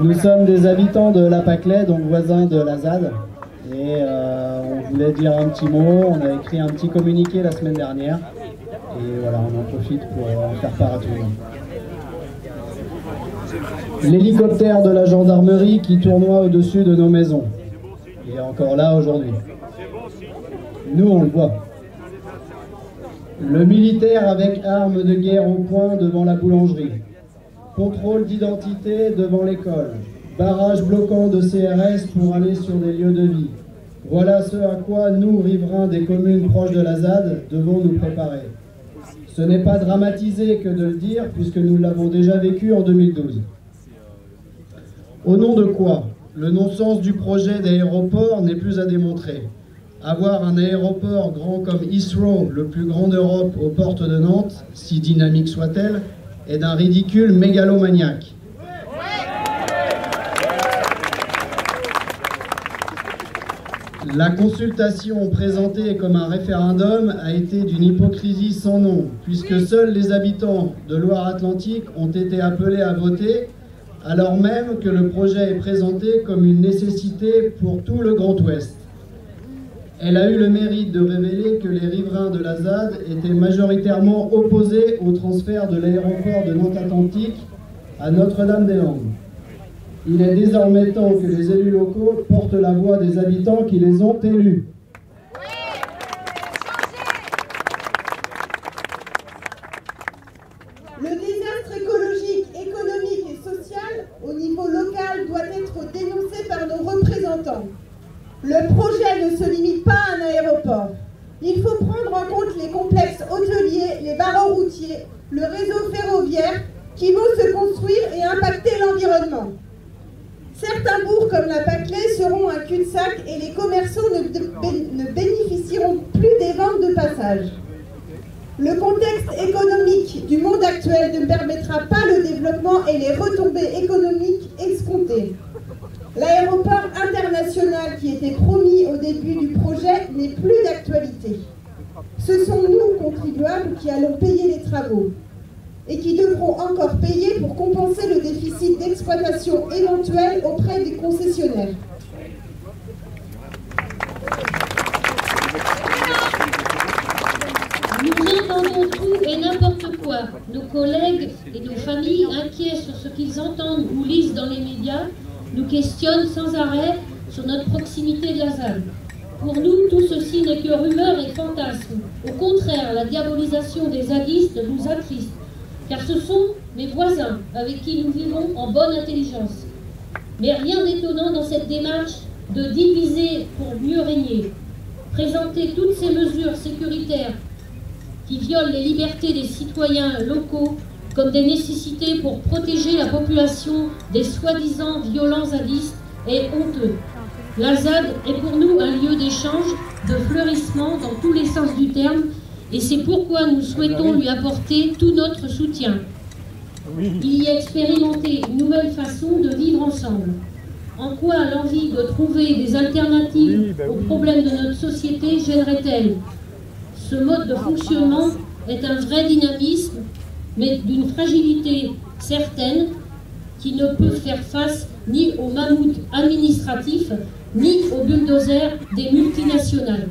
Nous sommes des habitants de La Pâquelette, donc voisins de la ZAD. Et on voulait dire un petit mot, on a écrit un petit communiqué la semaine dernière. Et voilà, on en profite pour en faire part à tout le monde. L'hélicoptère de la gendarmerie qui tournoie au-dessus de nos maisons. Il est encore là aujourd'hui. Nous, on le voit. Le militaire avec armes de guerre au poing devant la boulangerie. Contrôle d'identité devant l'école. Barrage bloquant de CRS pour aller sur des lieux de vie. Voilà ce à quoi nous, riverains des communes proches de la ZAD, devons nous préparer. Ce n'est pas dramatisé que de le dire, puisque nous l'avons déjà vécu en 2012. Au nom de quoi? Le non-sens du projet d'aéroport n'est plus à démontrer. Avoir un aéroport grand comme Heathrow, le plus grand d'Europe aux portes de Nantes, si dynamique soit-elle, est d'un ridicule mégalomaniaque. La consultation présentée comme un référendum a été d'une hypocrisie sans nom, puisque seuls les habitants de Loire-Atlantique ont été appelés à voter, alors même que le projet est présenté comme une nécessité pour tout le Grand Ouest. Elle a eu le mérite de révéler que les riverains de la ZAD étaient majoritairement opposés au transfert de l'aéroport de Nantes-Atlantique à Notre-Dame-des-Landes. Il est désormais temps que les élus locaux portent la voix des habitants qui les ont élus. Le désastre écologique, économique et social au niveau local doit être dénoncé par nos représentants. Le projet ne se limite pas à un aéroport. Il faut prendre en compte les complexes hôteliers, les barreaux routiers, le réseau ferroviaire qui vont se construire et impacter l'environnement. Certains bourgs comme la Pâquelette seront un cul-de-sac et les commerçants ne bénéficieront plus des ventes de passage. Le contexte économique du monde actuel ne permettra pas le développement et les retombées économiques escomptées. L'aéroport international qui était promis au début du projet n'est plus d'actualité. Ce sont nous, contribuables, qui allons payer les travaux et qui devront encore payer pour compenser le déficit d'exploitation éventuel auprès des concessionnaires. Nous entendons tout et n'importe quoi. Nos collègues et nos familles, inquiets sur ce qu'ils entendent ou lisent dans les médias, nous questionnent sans arrêt sur notre proximité de la ZAD. Pour nous, tout ceci n'est que rumeur et fantasme. Au contraire, la diabolisation des zadistes nous attriste, car ce sont mes voisins avec qui nous vivons en bonne intelligence. Mais rien d'étonnant dans cette démarche de diviser pour mieux régner. Présenter toutes ces mesures sécuritaires qui violent les libertés des citoyens locaux comme des nécessités pour protéger la population des soi-disant violents zadistes est honteux. La ZAD est pour nous un lieu d'échange, de fleurissement dans tous les sens du terme, et c'est pourquoi nous souhaitons lui apporter tout notre soutien. Il y a expérimenté une nouvelle façon de vivre ensemble. En quoi l'envie de trouver des alternatives aux problèmes de notre société gênerait-elle? Ce mode de fonctionnement est un vrai dynamisme, mais d'une fragilité certaine qui ne peut faire face ni aux mammouths administratifs, ni aux bulldozers des multinationales.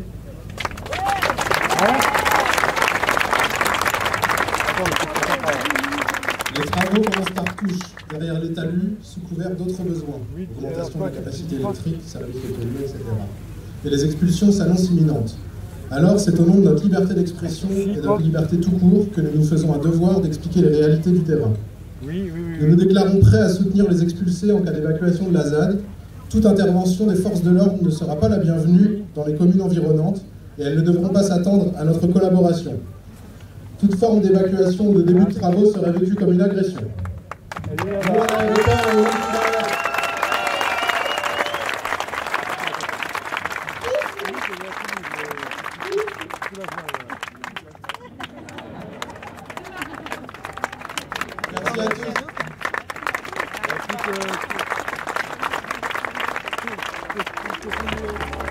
Les travaux commencent par touche, derrière les talus, sous couvert d'autres besoins. Augmentation de la capacité électrique, services hôteliers, etc. Et les expulsions s'annoncent imminentes. Alors, c'est au nom de notre liberté d'expression et de notre liberté tout court que nous nous faisons un devoir d'expliquer les réalités du terrain. Nous nous déclarons prêts à soutenir les expulsés en cas d'évacuation de la ZAD. Toute intervention des forces de l'ordre ne sera pas la bienvenue dans les communes environnantes et elles ne devront pas s'attendre à notre collaboration. Toute forme d'évacuation ou de début de travaux serait vécue comme une agression. Merci à tous.